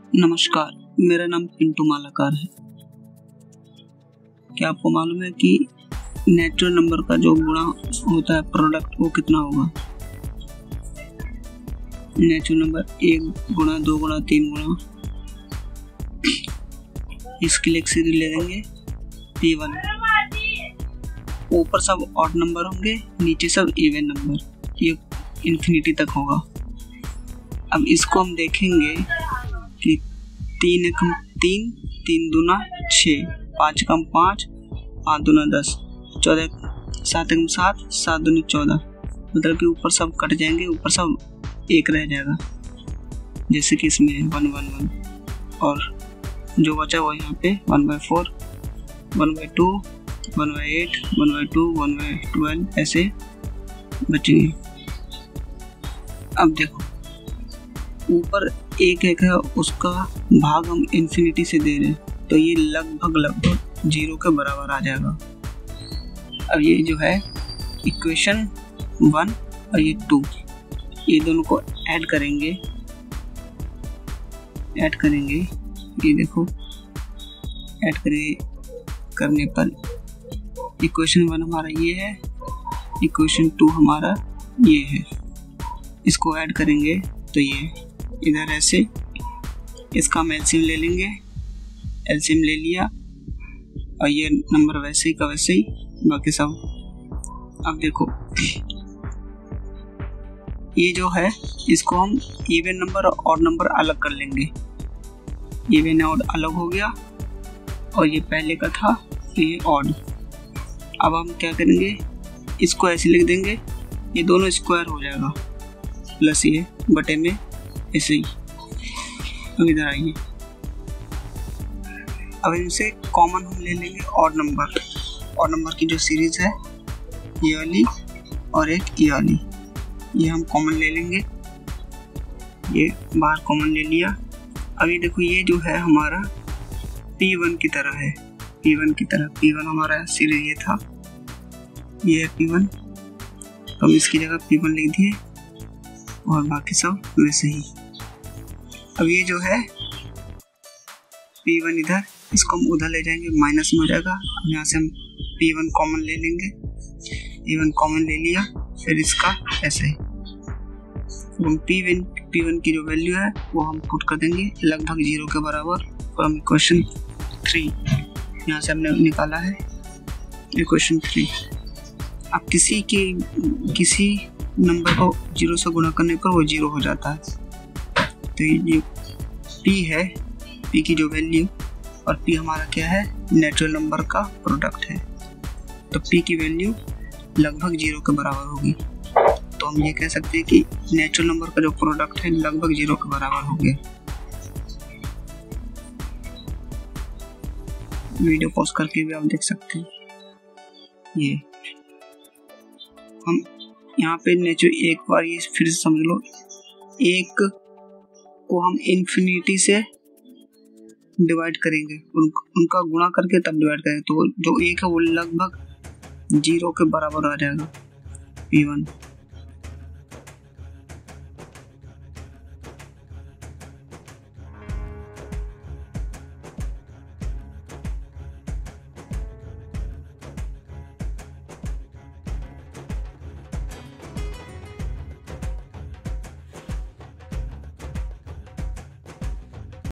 नमस्कार, मेरा नाम पिंटू मालाकार है। क्या आपको मालूम है कि नेचुरल नंबर का जो गुणा होता है प्रोडक्ट वो कितना होगा? नेचुरल नंबर 1 गुणा 2 गुणा 3 गुणा, इसके लिए एक सीरीज ले देंगे P1। ऊपर सब ऑड नंबर होंगे, नीचे सब इवन नंबर, ये इन्फिनिटी तक होगा। अब इसको हम देखेंगे कि 3 एकम 3, 3 दूना 6, 5 एकम 5, 5 दूना 10, 7 एकम 7, 7 दूनी 14। मतलब कि ऊपर सब कट जाएंगे, ऊपर सब एक रह जाएगा, जैसे कि इसमें 1 1 1, और जो बचा वो यहाँ पे 1/4, 1/2, 1/8, 1/2, 1/12 ऐसे बचेंगे। अब देखो ऊपर एक है, उसका भाग हम इन्फिनिटी से दे रहे हैं, तो ये लगभग 0 के बराबर आ जाएगा। अब ये जो है इक्वेशन 1 और ये 2, ये दोनों को ऐड करेंगे। ये देखो ऐड करने पर इक्वेशन 1 हमारा ये है, इक्वेशन 2 हमारा ये है। इसको ऐड करेंगे तो ये इधर ऐसे, इसका हम एलसीएम ले लेंगे। एलसीएम ले लिया और ये नंबर वैसे ही का वैसे ही, बाकी सब। अब देखो ये जो है इसको हम इवन नंबर और ऑड नंबर अलग कर लेंगे। इवन ऑड अलग हो गया और ये पहले का था तो ये ऑड। अब हम क्या करेंगे, इसको ऐसे लिख देंगे, ये दोनों स्क्वायर हो जाएगा, प्लस ये बटे में ऐसे ही। अब इधर आइए, अब इनसे कॉमन हम ले लेंगे ऑड नंबर की जो सीरीज है, ये वाली और एक ये वाली, ये हम कॉमन ले लेंगे। ये बाहर कॉमन ले लिया। अभी देखो ये जो है हमारा P1 की तरह है, P1 हमारा सीरीज ये था, ये है P1, तो हम इसकी जगह P1 लिख दिए और बाकी सब वैसे ही। अब ये जो है P1 इधर, इसको हम उधर ले जाएंगे, माइनस में हो जाएगा। अब यहाँ से हम P1 कॉमन ले लेंगे, P1 कॉमन ले लिया, फिर इसका ऐसे ही। हम P1 की जो वैल्यू है वो हम पुट कर देंगे लगभग 0 के बराबर, और हम इक्वेशन 3 यहाँ से हमने निकाला है, इक्वेशन 3। अब किसी नंबर को 0 से गुणा करने पर वो 0 हो जाता है। तो ये P है, P की जो वैल्यू, और P हमारा क्या है, नेचुरल नंबर का प्रोडक्ट है, तो P की वैल्यू लगभग 0 के बराबर होगी। तो हम ये कह सकते हैं कि नेचुरल नंबर का जो प्रोडक्ट है लगभग 0 के बराबर हो गया। वीडियो पॉज करके भी आप देख सकते हैं। ये हम यहाँ पे एक बार ये फिर से समझ लो, एक को हम इन्फिनिटी से डिवाइड करेंगे, उनका गुणा करके तब डिवाइड करेंगे, तो जो एक है वो लगभग 0 के बराबर आ जाएगा P1।